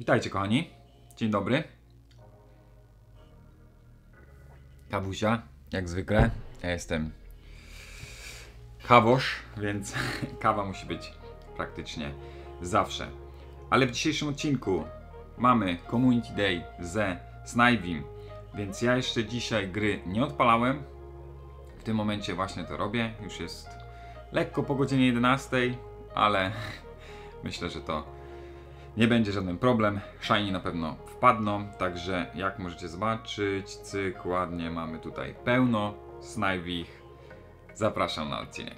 Witajcie kochani, dzień dobry. Kawusia, jak zwykle. Ja jestem kawosz, więc kawa musi być praktycznie zawsze. Ale w dzisiejszym odcinku mamy Community Day ze Snivym, więc ja jeszcze dzisiaj gry nie odpalałem. W tym momencie właśnie to robię. Już jest lekko po godzinie 11, ale myślę, że to nie będzie żaden problem. Shiny na pewno wpadną, także jak możecie zobaczyć, cyk, ładnie mamy tutaj pełno Snivych. Zapraszam na odcinek.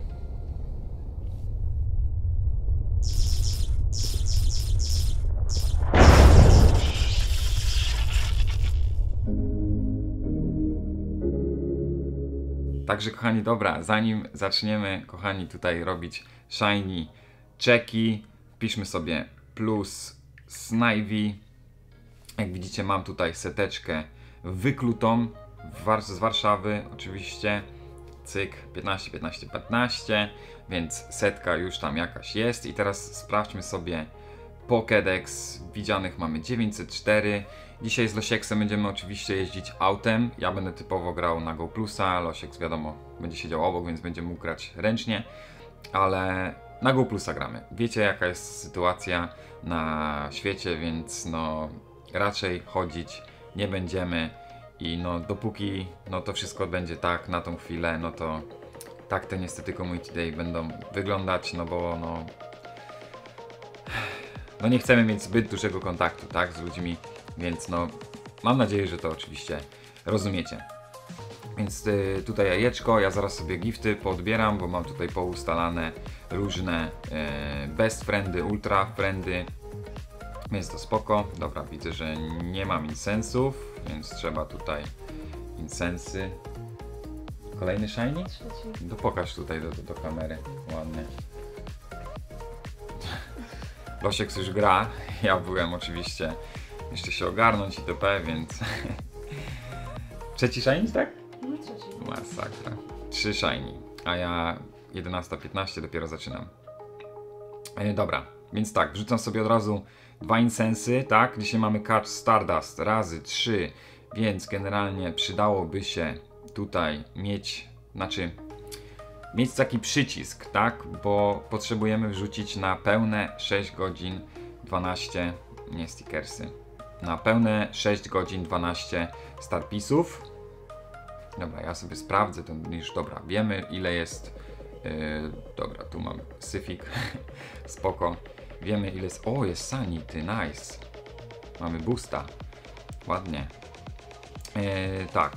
Także kochani, dobra, zanim zaczniemy kochani tutaj robić shiny checki, wpiszmy sobie plus Snivy. Jak widzicie, mam tutaj seteczkę wyklutą z Warszawy oczywiście, cyk, 15, 15, 15, więc setka już tam jakaś jest. I teraz sprawdźmy sobie Pokédex. Widzianych mamy 904. Dzisiaj z Losieksem będziemy oczywiście jeździć autem. Ja będę typowo grał na Go Plusa. Losieks wiadomo będzie siedział obok, więc będzie mógł grać ręcznie, ale na Go Plusa gramy. Wiecie jaka jest sytuacja na świecie, więc no raczej chodzić nie będziemy i no dopóki no to wszystko będzie tak na tą chwilę, no to tak te niestety Community Day będą wyglądać, no bo no nie chcemy mieć zbyt dużego kontaktu, tak, z ludźmi, więc no mam nadzieję, że to oczywiście rozumiecie. Więc tutaj jajeczko, ja zaraz sobie gifty poodbieram, bo mam tutaj poustalane różne best friendy, ultra friendy, więc to spoko. Dobra, widzę, że nie mam insensów, więc trzeba tutaj insensy. Kolejny shiny? To pokaż tutaj do kamery, ładnie. Losiek już gra, ja byłem oczywiście jeszcze się ogarnąć itp., więc trzeci shiny, tak? No trzeci. Masakra. 3 shiny, a ja 11:15 dopiero zaczynam. Dobra, więc tak, wrzucam sobie od razu 2 insensy, tak? Dzisiaj mamy Catch Stardust razy 3, więc generalnie przydałoby się tutaj mieć, mieć taki przycisk, tak? Bo potrzebujemy wrzucić na pełne 6 godzin 12, nie stickersy, na pełne 6 godzin 12 starpisów. Dobra, ja sobie sprawdzę, to już dobra, wiemy ile jest, dobra, tu mam syfik, spoko, wiemy ile jest, o jest sanity, nice, mamy boosta, ładnie, tak,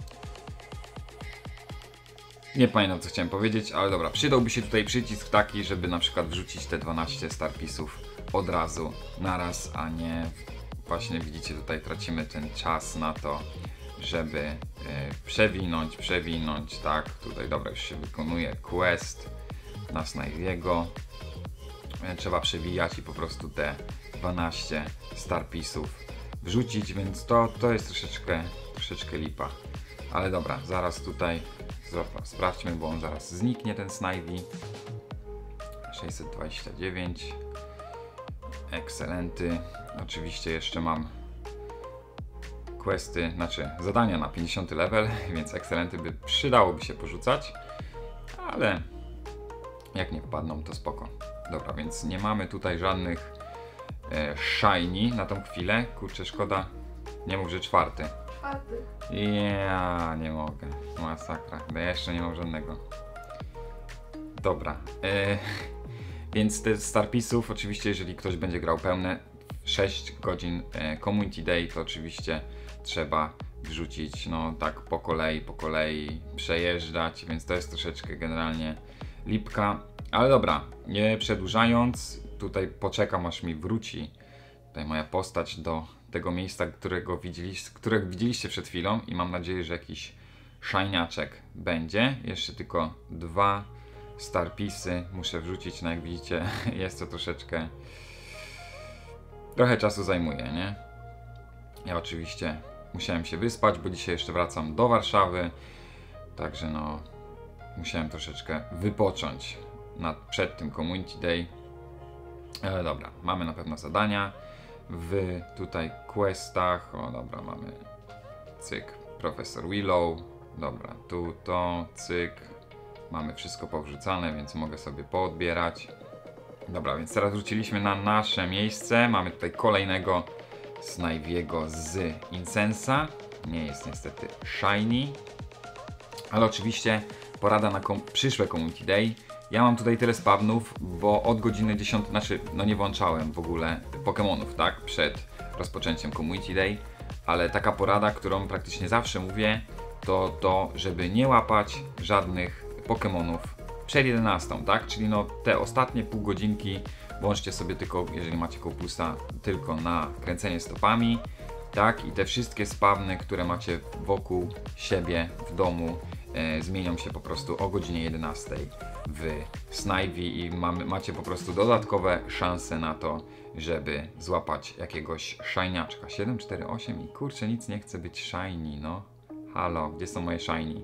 nie pamiętam co chciałem powiedzieć, ale dobra, przydałby się tutaj przycisk taki, żeby na przykład wrzucić te 12 starpisów od razu, naraz, a nie, właśnie widzicie tutaj tracimy ten czas na to, żeby przewinąć, tak, tutaj dobra, już się wykonuje quest na Snivy'ego, trzeba przewijać i po prostu te 12 starpisów wrzucić, więc to jest troszeczkę lipa, ale dobra, zaraz tutaj sprawdźmy, bo on zaraz zniknie, ten Snivy. 629, ekscelenty, oczywiście jeszcze mam questy, zadania na 50 level, więc ekscelenty przydałoby się porzucać, ale jak nie wpadną, to spoko. Dobra, więc nie mamy tutaj żadnych shiny na tą chwilę. Kurczę, szkoda, nie mów, że czwarty. Ja nie mogę, masakra, ja jeszcze nie mam żadnego. Dobra, więc te starpisów, oczywiście jeżeli ktoś będzie grał pełne 6 godzin Community Day, to oczywiście trzeba wrzucić, no tak po kolei przejeżdżać, więc to jest troszeczkę generalnie lipka, ale dobra, nie przedłużając, tutaj poczekam aż mi wróci tutaj moja postać do tego miejsca, którego widzieliście przed chwilą i mam nadzieję, że jakiś shiniaczek będzie. Jeszcze tylko 2 starpisy muszę wrzucić, no jak widzicie jest to trochę czasu zajmuje, nie? Ja oczywiście musiałem się wyspać, bo dzisiaj jeszcze wracam do Warszawy, także no musiałem troszeczkę wypocząć przed tym Community Day. Ale dobra, mamy na pewno zadania. w tutaj questach. O dobra, mamy cyk, Profesor Willow. Dobra, tu to, cyk. Mamy wszystko powrzucane, więc mogę sobie poodbierać. Dobra, więc teraz wróciliśmy na nasze miejsce. Mamy tutaj kolejnego Snivey'ego z Incensa. Nie jest niestety shiny. Ale oczywiście porada na przyszłe Community Day. Ja mam tutaj tyle spawnów, bo od godziny 10, znaczy no nie włączałem w ogóle Pokemonów, tak? Przed rozpoczęciem Community Day. Ale taka porada, którą praktycznie zawsze mówię, to żeby nie łapać żadnych Pokemonów przed 11, tak? Czyli no te ostatnie pół godzinki włączcie sobie tylko, jeżeli macie Corpusa, tylko na kręcenie stopami, tak? I te wszystkie spawny, które macie wokół siebie w domu, zmienią się po prostu o godzinie 11 w Snivy i macie po prostu dodatkowe szanse na to, żeby złapać jakiegoś shiniaczka. 748 i kurczę, nic nie chce być shiny, no. Halo, gdzie są moje shiny?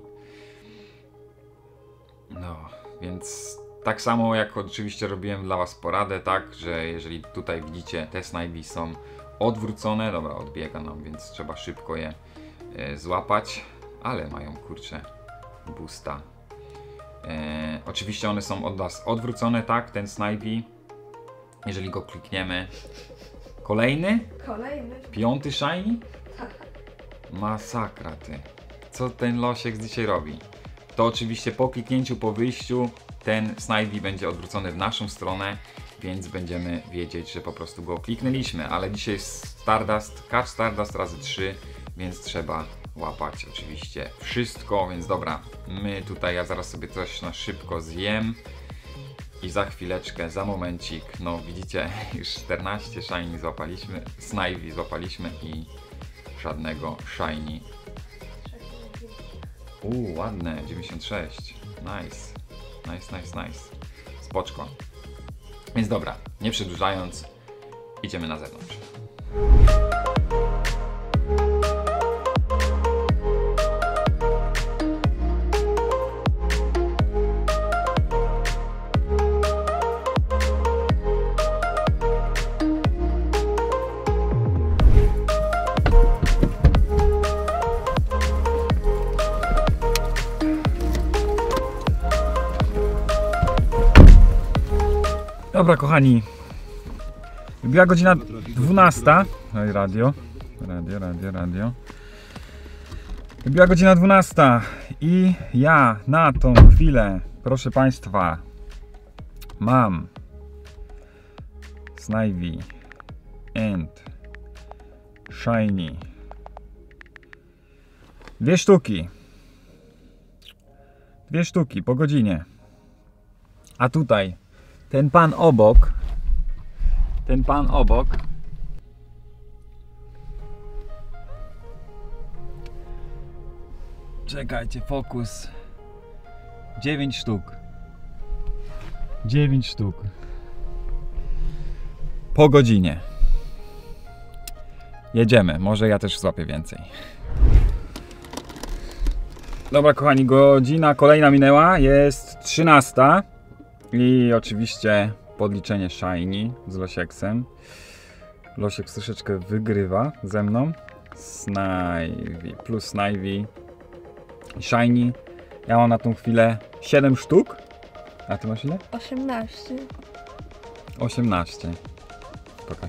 No, więc tak samo jak oczywiście robiłem dla was poradę, tak, że jeżeli tutaj widzicie te Snivy są odwrócone, dobra, odbiega nam, więc trzeba szybko je złapać, ale mają kurczę boosta. Oczywiście one są od nas odwrócone, tak, ten Snivy, jeżeli go klikniemy. Kolejny? Kolejny. 5. shiny? Masakra ty. Co ten Losiek dzisiaj robi? To oczywiście po kliknięciu, po wyjściu ten Snivy będzie odwrócony w naszą stronę, więc będziemy wiedzieć, że po prostu go kliknęliśmy, ale dzisiaj jest Stardust, Catch Stardust razy 3, więc trzeba łapać oczywiście wszystko, więc dobra, my tutaj, ja zaraz sobie coś na szybko zjem i za chwileczkę, za momencik, no widzicie, już 14 shiny złapaliśmy, Snivy złapaliśmy i żadnego shiny. Ładne, 96, nice, spoczko. Więc dobra, nie przedłużając, idziemy na zewnątrz. Dobra kochani, wybiła godzina 12, no i radio. Wybiła godzina 12 i ja na tą chwilę, proszę Państwa, mam Snivy and Shiny. 2 sztuki. 2 sztuki po godzinie. A tutaj ten pan obok, czekajcie, fokus, 9 sztuk, 9 sztuk po godzinie. Jedziemy, może ja też złapię więcej. Dobra kochani, godzina kolejna minęła, jest 13. I oczywiście podliczenie shiny z Losieksem. Losiek troszeczkę wygrywa ze mną. Snivy plus Snivy i shiny. Ja mam na tą chwilę 7 sztuk. A ty masz ile? 18. 18. Pokaż.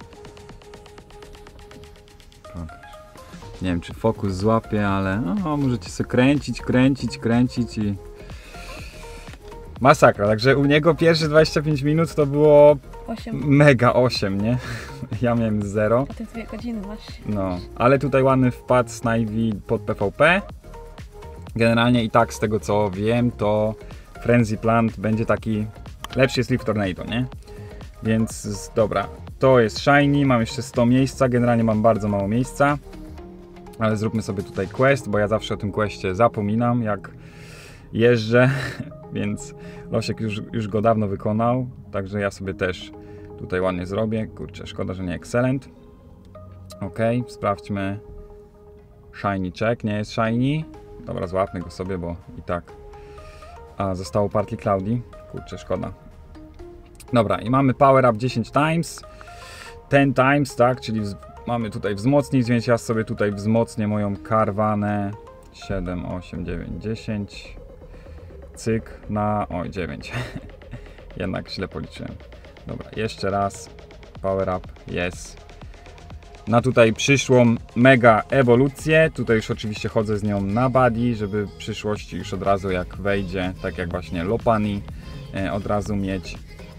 Nie wiem, czy fokus złapie, ale no, możecie sobie kręcić i masakra, także u niego pierwsze 25 minut to było 8. mega 8, nie? Ja miałem 0. A ty 2 godziny masz. No, ale tutaj ładny wpadł Snivy pod PvP. Generalnie i tak z tego co wiem, to Frenzy Plant będzie taki lepszy jest Leaf Tornado, nie? Więc dobra, to jest shiny, mam jeszcze 100 miejsca, generalnie mam bardzo mało miejsca. Ale zróbmy sobie tutaj quest, bo ja zawsze o tym questie zapominam, jak jeżdżę. Więc Losiek już go dawno wykonał, także ja sobie też tutaj ładnie zrobię. Kurczę, szkoda, że nie excellent. Ok, sprawdźmy. Shiny check, nie jest shiny. Dobra, złapmy go sobie, bo i tak. A, zostało Partly Cloudy. Kurczę, szkoda. Dobra, i mamy power up 10 times. 10 times, tak, czyli mamy tutaj wzmocnić, więc ja sobie tutaj wzmocnię moją Carvanę 7, 8, 9, 10, cyk na, 9, jednak źle policzyłem. Dobra, jeszcze raz, power up, jest. Na tutaj przyszłą mega ewolucję, tutaj już oczywiście chodzę z nią na body, żeby w przyszłości już od razu jak wejdzie, tak jak właśnie Lopunny, od razu mieć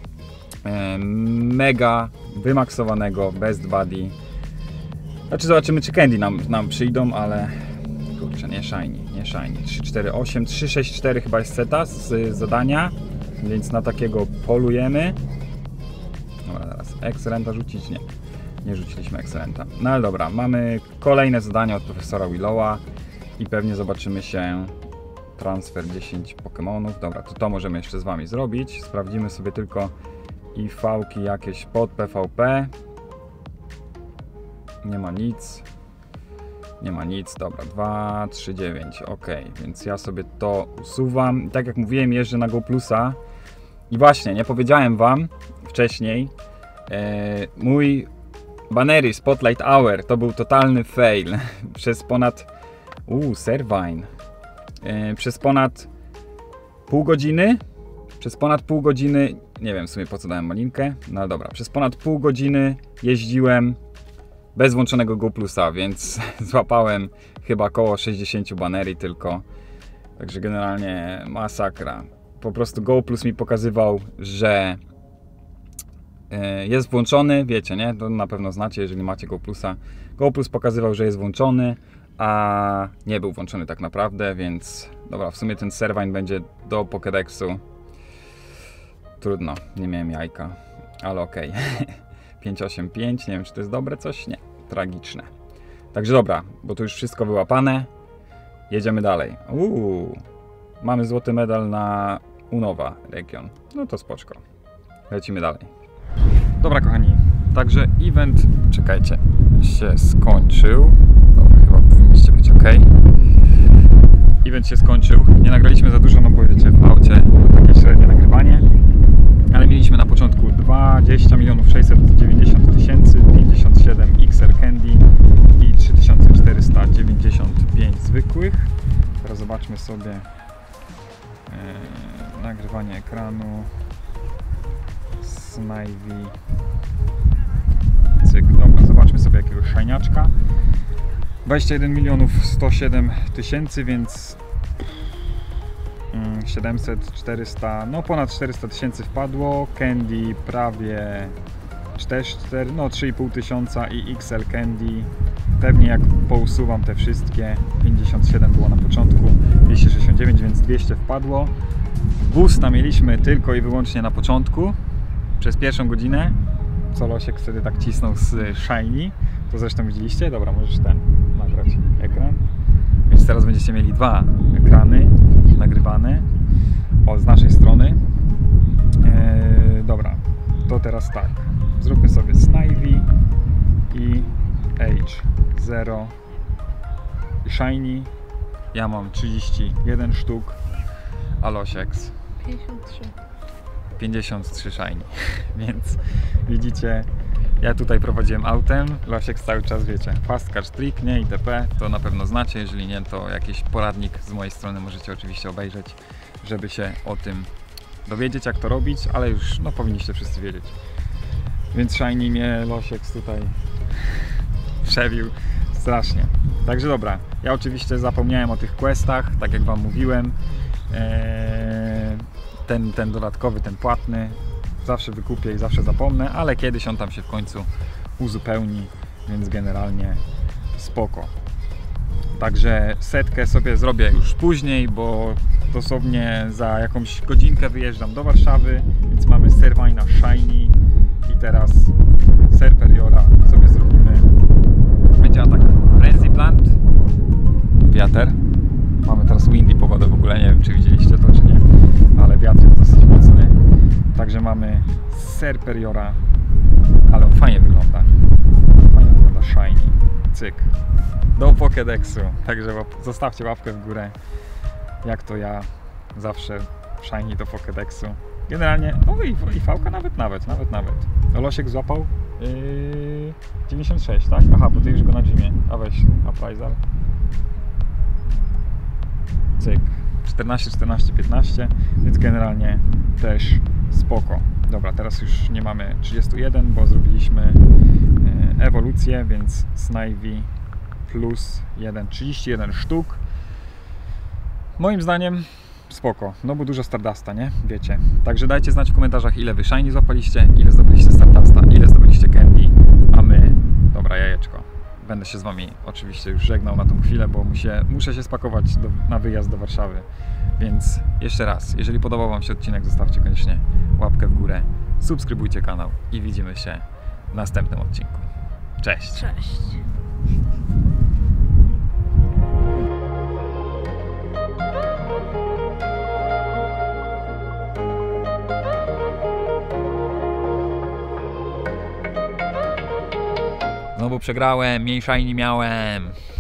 mega wymaksowanego best body. Znaczy zobaczymy, czy candy nam przyjdą, ale kurczę, nie shiny. 3, 4, 8, 3, 6, 4 chyba jest seta z zadania, więc na takiego polujemy. Dobra, teraz Excellenta rzucić? Nie rzuciliśmy Excellenta. No ale dobra, mamy kolejne zadanie od profesora Willowa i pewnie zobaczymy się transfer 10 Pokemonów. Dobra, to możemy jeszcze z wami zrobić. Sprawdzimy sobie tylko IV-ki jakieś pod PvP. Nie ma nic, dobra, 2, 3, 9, ok, więc ja sobie to usuwam. I tak jak mówiłem, jeżdżę na Go Plusa i właśnie, nie powiedziałem wam wcześniej, mój Bannery Spotlight Hour to był totalny fail przez ponad Servine, przez ponad pół godziny, nie wiem w sumie po co dałem malinkę, no ale dobra, przez ponad pół godziny jeździłem bez włączonego Go Plusa, więc złapałem chyba około 60 banerii tylko. Także generalnie masakra. Po prostu Go Plus mi pokazywał, że jest włączony, wiecie, nie? To na pewno znacie, jeżeli macie Go Plusa. Go Plus pokazywał, że jest włączony, a nie był włączony tak naprawdę, więc dobra, w sumie ten Servine będzie do Pokédexu. Trudno, nie miałem jajka, ale okej. 585, nie wiem czy to jest dobre coś, nie, tragiczne. Także dobra, bo tu już wszystko wyłapane, jedziemy dalej. Mamy złoty medal na Unova region, no to spoczko, lecimy dalej. Dobra kochani, także event, czekajcie, się skończył, dobra, chyba powinniście być ok. Event się skończył, nie nagraliśmy za dużo, no bo wiecie, w aucie to takie średnie nagrywanie. Ale mieliśmy na początku 20 690 000, 57 XR Candy i 3495 zwykłych. Teraz zobaczmy sobie nagrywanie ekranu. Snivy. Cyk, dobra, zobaczmy sobie jakiegoś szajniaczka. 21 107 000, więc 700, 400, no ponad 400 000 wpadło, Candy prawie 3,5 tysiąca i XL Candy, pewnie jak pousuwam te wszystkie, 57 było na początku, 269, więc 200 wpadło. Boosta mieliśmy tylko i wyłącznie na początku, przez pierwszą godzinę, co Losiek wtedy tak cisnął z Shiny, to zresztą widzieliście, dobra, możesz nagrać ekran, więc teraz będziecie mieli dwa ekrany nagrywane z naszej strony. Dobra, to teraz tak, zróbmy sobie Snivy i Age 0 i Shiny. Ja mam 31 sztuk, a Losieks 53 Shiny, więc widzicie, ja tutaj prowadziłem autem, Losiek cały czas, wiecie, fast catch trick, nie, itp. To na pewno znacie, jeżeli nie, to jakiś poradnik z mojej strony możecie oczywiście obejrzeć, żeby się o tym dowiedzieć, jak to robić, ale już, no, powinniście wszyscy wiedzieć. Więc Shiny mnie Losiek tutaj przebił strasznie. Także dobra, ja oczywiście zapomniałem o tych questach, tak jak wam mówiłem. Ten dodatkowy, ten płatny zawsze wykupię i zawsze zapomnę, ale kiedyś on tam się w końcu uzupełni, więc generalnie spoko. Także setkę sobie zrobię już później, bo dosłownie za jakąś godzinkę wyjeżdżam do Warszawy, więc mamy Servina Shiny i teraz Serperiora sobie zrobimy. Będzie atak Frenzy Plant, wiatr. Mamy teraz windy pogodę w ogóle, nie wiem czy widzieliście to czy nie, ale wiatr jest dosyć mocny. Także mamy Serperiora, ale on fajnie wygląda. Fajnie wygląda Shiny. Cyk. Do Pokédexu. Także zostawcie łapkę w górę. Jak to ja zawsze Shiny do Pokédexu. Generalnie, no i fałka nawet. Losiek złapał 96, tak? Aha, bo ty już go na gymie. A weź appraisal. Cyk. 14, 14, 15, więc generalnie też spoko. Dobra, teraz już nie mamy 31, bo zrobiliśmy ewolucję, więc Snivy plus 1, 31 sztuk. Moim zdaniem spoko, no bo dużo Stardusta, nie? Wiecie. Także dajcie znać w komentarzach, ile wy Shiny złapaliście, ile zdobyliście Stardusta, ile zdobyliście Candy, a my... Dobra, jajeczko. Będę się z wami oczywiście już żegnał na tą chwilę, bo muszę się spakować na wyjazd do Warszawy. Więc jeszcze raz, jeżeli podobał wam się odcinek, zostawcie koniecznie łapkę w górę, subskrybujcie kanał i widzimy się w następnym odcinku. Cześć! Cześć. Znowu przegrałem, mniej Shiny miałem.